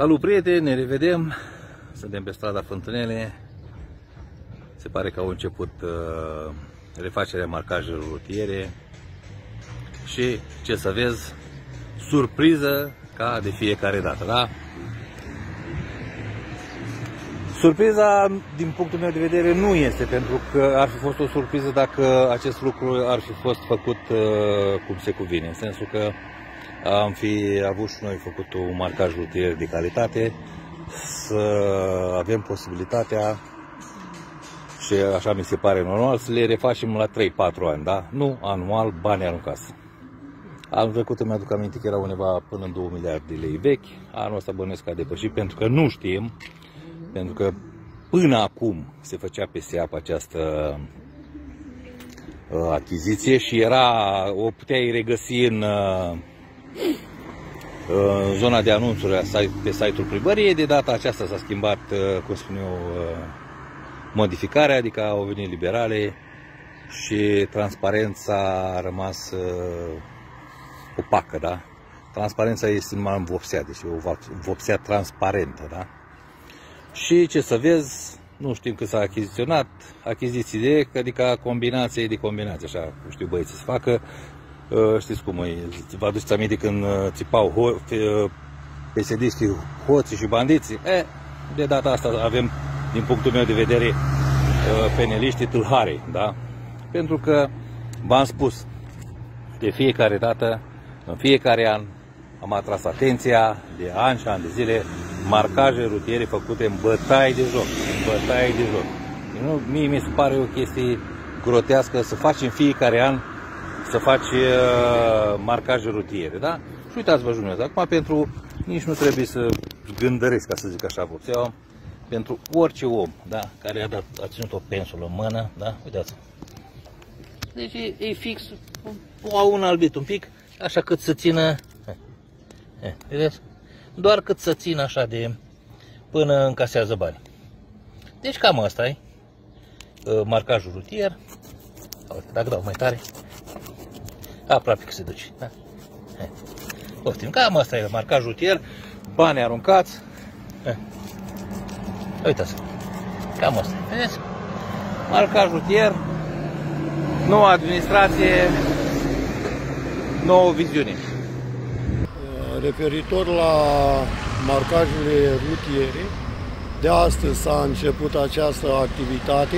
Salut prieteni, ne revedem. Suntem pe strada Fântânele. Se pare că au început refacerea marcajelor rutiere. Și ce să vezi, surpriză ca de fiecare dată, da? Surpriza, din punctul meu de vedere, nu este, pentru că ar fi fost o surpriză dacă acest lucru ar fi fost făcut cum se cuvine, în sensul că am fi avut și noi făcut un marcaj rutier de calitate, să avem posibilitatea, și așa mi se pare normal, să le refacem la 3-4 ani, da? Nu anual, bani aruncați. Anul trecut îmi aduc aminte că era undeva până în 2 miliarde de lei vechi, anul ăsta bănuiesc că a depășit, pentru că nu știm, pentru că până acum se făcea peste apă această achiziție și o puteai regăsi în zona de anunțuri pe site-ul primăriei. De data aceasta s-a schimbat, cum spun eu, modificarea, adică au venit liberale și transparența a rămas opacă, da? Transparența este numai în vopsea, deci o vopsea transparentă, da? Și ce să vezi, nu știm cât s-a achiziționat, achiziții adică combinație de combinație, așa știu băieții să facă. Știți cum e, vă aduceți aminte când țipau PSD-știi, hoții și bandiții? De data asta avem, din punctul meu de vedere, peneliștii tâlhari, da? Pentru că, v-am spus, de fiecare dată, în fiecare an, am atras atenția de ani și ani de zile, marcaje rutiere făcute în bătaie de joc. În bătaie de joc. Mie mi se pare o chestie grotească să faci în fiecare an, să faci marcaje rutiere, da? Și uitați-vă, jumătate, acum pentru, nici nu trebuie să gândăresc, ca să zic așa, vopseaua, pentru orice om, da? Care a ținut o pensulă în mână, da? Uitați. Deci e fix, au un albit un pic, așa cât să țină, vedeți? Doar cât să țină așa de până încasează bani. Deci cam asta e marcajul rutier. Dacă dau mai tare, aproape că se duce, da? Poftim, cam asta e marcajul rutier, bani aruncați. Uitați, cam asta, vedeți? Marcaj rutier, noua administrație, nouă viziune. Referitor la marcajele rutiere, de astăzi s-a început această activitate.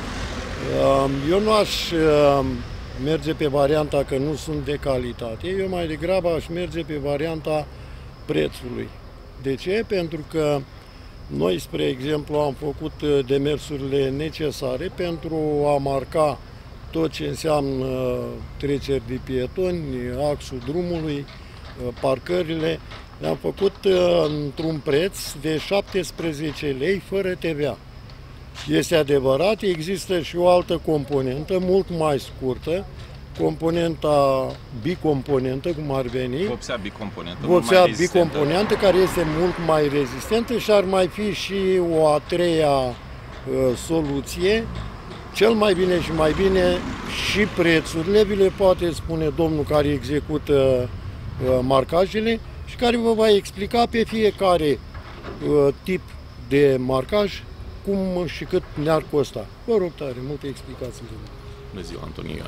Eu nu aș merge pe varianta că nu sunt de calitate, eu mai degrabă aș merge pe varianta prețului. De ce? Pentru că noi, spre exemplu, am făcut demersurile necesare pentru a marca tot ce înseamnă treceri de pietoni, axul drumului, parcările. Le-am făcut într-un preț de 17 lei fără TVA. Este adevărat, există și o altă componentă, mult mai scurtă, componenta bicomponentă, cum ar veni. Vopsea bicomponentă. Vopsea bicomponentă, care este mult mai rezistentă și ar mai fi și o a treia soluție. Cel mai bine și mai bine și prețurile vi le poate spune domnul care execută marcajele și care vă va explica pe fiecare tip de marcaj cum și cât ne-ar costa. Vă rog tare, multe explicații. Bună ziua, Antonian.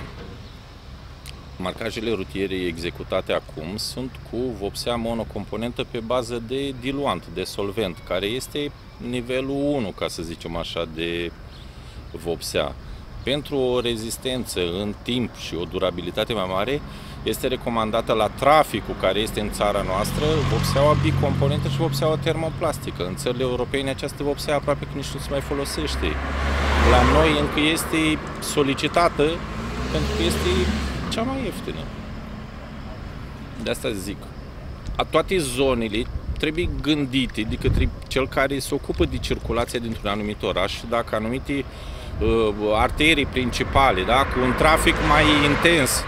Marcajele rutiere executate acum sunt cu vopsea monocomponentă pe bază de diluant, de solvent, care este nivelul 1, ca să zicem așa, de vopsea. Pentru o rezistență în timp și o durabilitate mai mare, este recomandată la traficul care este în țara noastră vopseaua bicomponentă și vopseaua termoplastică. În țările europene această vopsea aproape că nici nu se mai folosește. La noi încă este solicitată pentru că este cea mai ieftină. De asta zic, toate zonele trebuie gândite de către cel care se ocupă de circulația dintr-un anumit oraș, dacă anumite arterii principale, da, cu un trafic mai intens,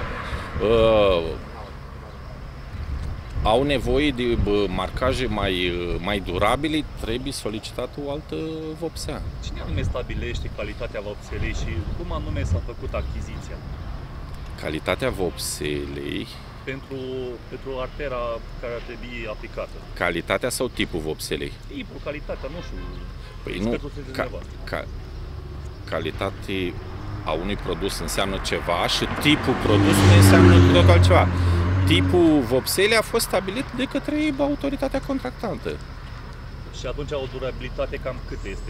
au nevoie de marcaje mai durabile, trebuie solicitată o altă vopsea. Cine anume stabilește calitatea vopselei și cum anume s-a făcut achiziția? Calitatea vopselei pentru artera care ar trebui aplicată? Calitatea sau tipul vopselei? Tipul, calitatea, nu știu. Păi nu, calitate a unui produs înseamnă ceva și tipul produsului înseamnă tot altceva. Tipul vopselei a fost stabilit de către autoritatea contractantă. Și atunci o durabilitate cam cât este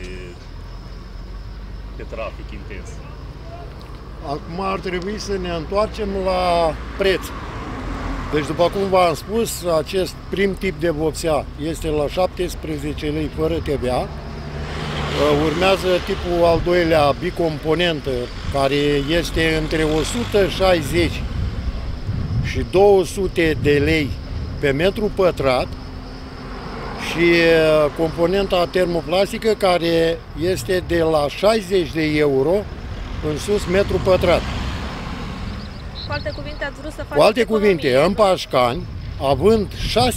de trafic intens? Acum ar trebui să ne întoarcem la preț. Deci, după cum v-am spus, acest prim tip de vopsea este la 17 lei fără TVA. Urmează tipul al doilea, bicomponentă, care este între 160 și 200 de lei pe metru pătrat, și componenta termoplastică, care este de la 60 de euro în sus metru pătrat. Cu alte cuvinte, ați vrut să faceți Cu alte cuvinte, în Pașcani, având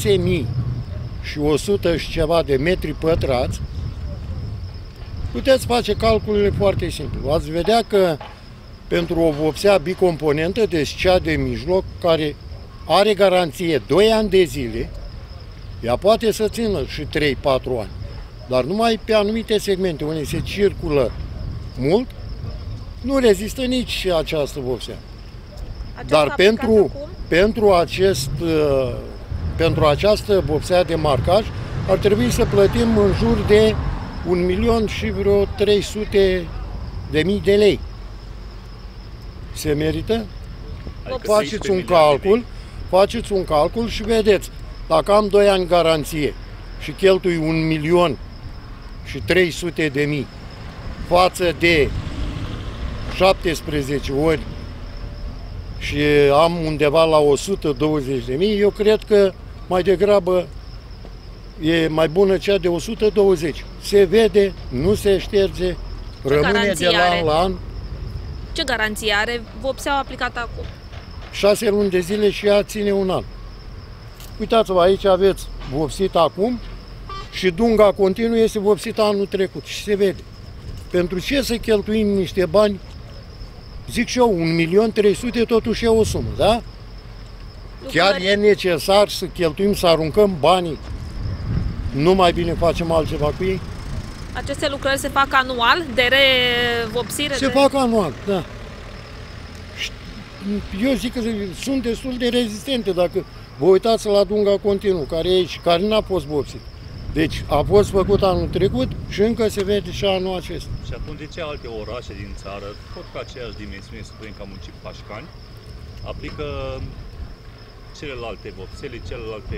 6100 și ceva de metri pătrați, puteți face calculele foarte simplu. Ați vedea că pentru o vopsea bicomponentă, deci cea de mijloc, care are garanție 2 ani de zile, ea poate să țină și 3-4 ani, dar numai pe anumite segmente unde se circulă mult, nu rezistă nici această vopsea. Dar pentru această vopsea de marcaj ar trebui să plătim în jur de 1.300.000 de lei. Se merită? Faceți un calcul și vedeți. Dacă am 2 ani garanție și cheltui 1.300.000 față de 17 ori și am undeva la 120.000, eu cred că mai degrabă e mai bună cea de 120. Se vede, nu se șterge, rămâne de la an la an. Ce garanție are vopseaua aplicată acum? 6 luni de zile și ea ține un an. Uitați-vă, aici aveți vopsit acum și dunga continuă este vopsită anul trecut și se vede. Pentru ce să cheltuim niște bani? Zic și eu, 1.300.000 totuși e o sumă, da? Chiar e necesar să cheltuim, să aruncăm banii? Nu mai bine facem altceva cu ei? Aceste lucrări se fac anual, de revopsire? Se fac anual, da. Eu zic că sunt destul de rezistente. Dacă vă uitați la dunga continuu, care e aici, care n-a fost vopsit. Deci a fost făcut anul trecut și încă se vede și anul acesta. Și atunci de ce alte orașe din țară, tot cu aceeași dimensiune, să spunem ca municipiul Pașcani, aplică celelalte vopsele, celelalte...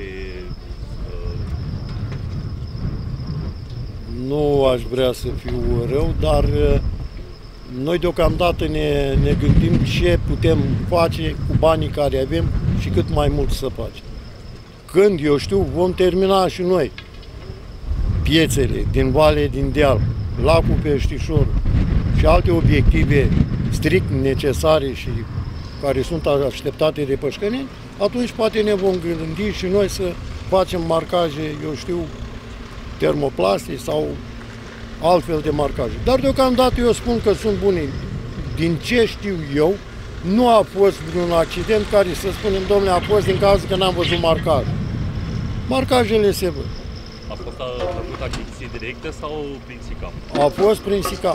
Nu aș vrea să fiu rău, dar noi deocamdată ne gândim ce putem face cu banii care avem și cât mai mult să facem. Când, eu știu, vom termina și noi piețele din Vale, din Deal, lacul Peștișor și alte obiective strict necesare și care sunt așteptate de pășcăneni, atunci poate ne vom gândi și noi să facem marcaje, eu știu, termoplaste sau altfel de marcaje. Dar deocamdată eu spun că sunt bune. Din ce știu eu, nu a fost vreun accident care să spunem, domnule, a fost din cazul că n-am văzut marcaj. Marcajele se văd. A fost făcut achiziție directă sau prin SICAP? A fost prin SICAP.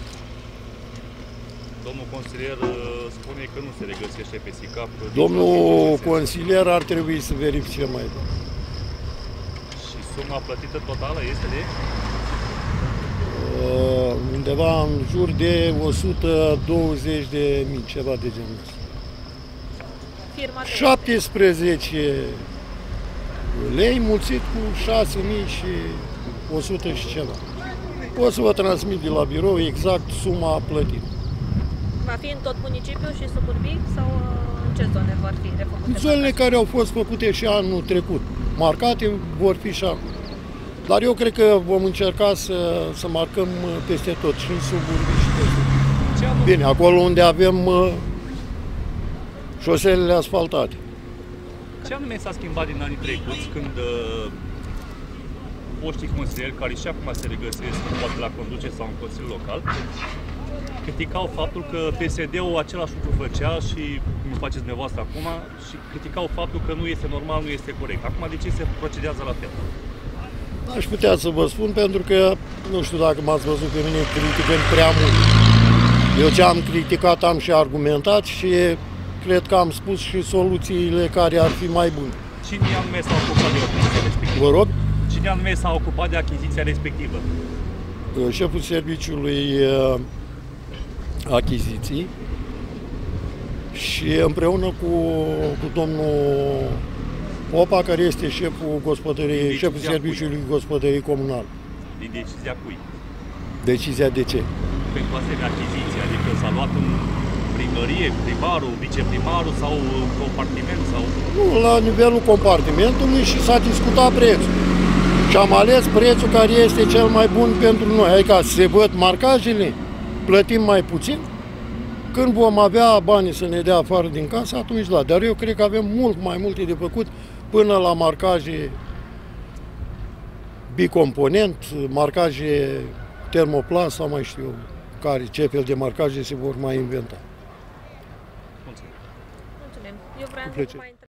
Domnul consilier spune că nu se regăsește pe SICAP. Domnul consilier ar trebui să verifice mai bine. Și suma plătită totală este de? Undeva în jur de 120.000, ceva de genul ăsta. 17 lei mulțit cu 6.100 și ceva. Pot să vă transmit de la birou exact suma plătită. Va fi în tot municipiul și suburbii sau în ce zone vor fi refăcute? În zonele care au fost făcute și anul trecut. Marcate vor fi și anul. Dar eu cred că vom încerca să marcăm peste tot, și în suburbii și peste tot. Bine, acolo unde avem șoselele asfaltate. Ce anume s-a schimbat din anii trecuți când foștii consilieri, care și acum se regăsesc poate la conducere sau în consiliul local, criticau faptul că PSD-ul același lucru făcea și nu faceți dumneavoastră acum și criticau faptul că nu este normal, nu este corect. Acum de ce se procedează la fel? Aș putea să vă spun pentru că nu știu dacă m-ați văzut pe mine criticând prea mult. Eu ce am criticat am și argumentat și cred că am spus și soluțiile care ar fi mai bune. Cine anume s-a ocupat de achiziția respectivă? Vă rog? Cine anume s-a ocupat de achiziția respectivă? Șeful serviciului achiziții și împreună cu domnul Popa, care este șeful serviciului gospodării comunale. Din decizia cui? Decizia de ce? Pentru asemenea achiziție, adică s-a luat în primărie, primarul, viceprimarul sau compartiment sau... Nu, la nivelul compartimentului și s-a discutat prețul. Și am ales prețul care este cel mai bun pentru noi. Adică se văd marcajele, plătim mai puțin. Când vom avea banii să ne dea afară din casă, atunci da. Dar eu cred că avem mult mai multe de făcut până la marcaje bicomponent, marcaje termoplas sau mai știu ce fel de marcaje se vor mai inventa. Mulțumim. Eu vreau Cu plăcere. să mai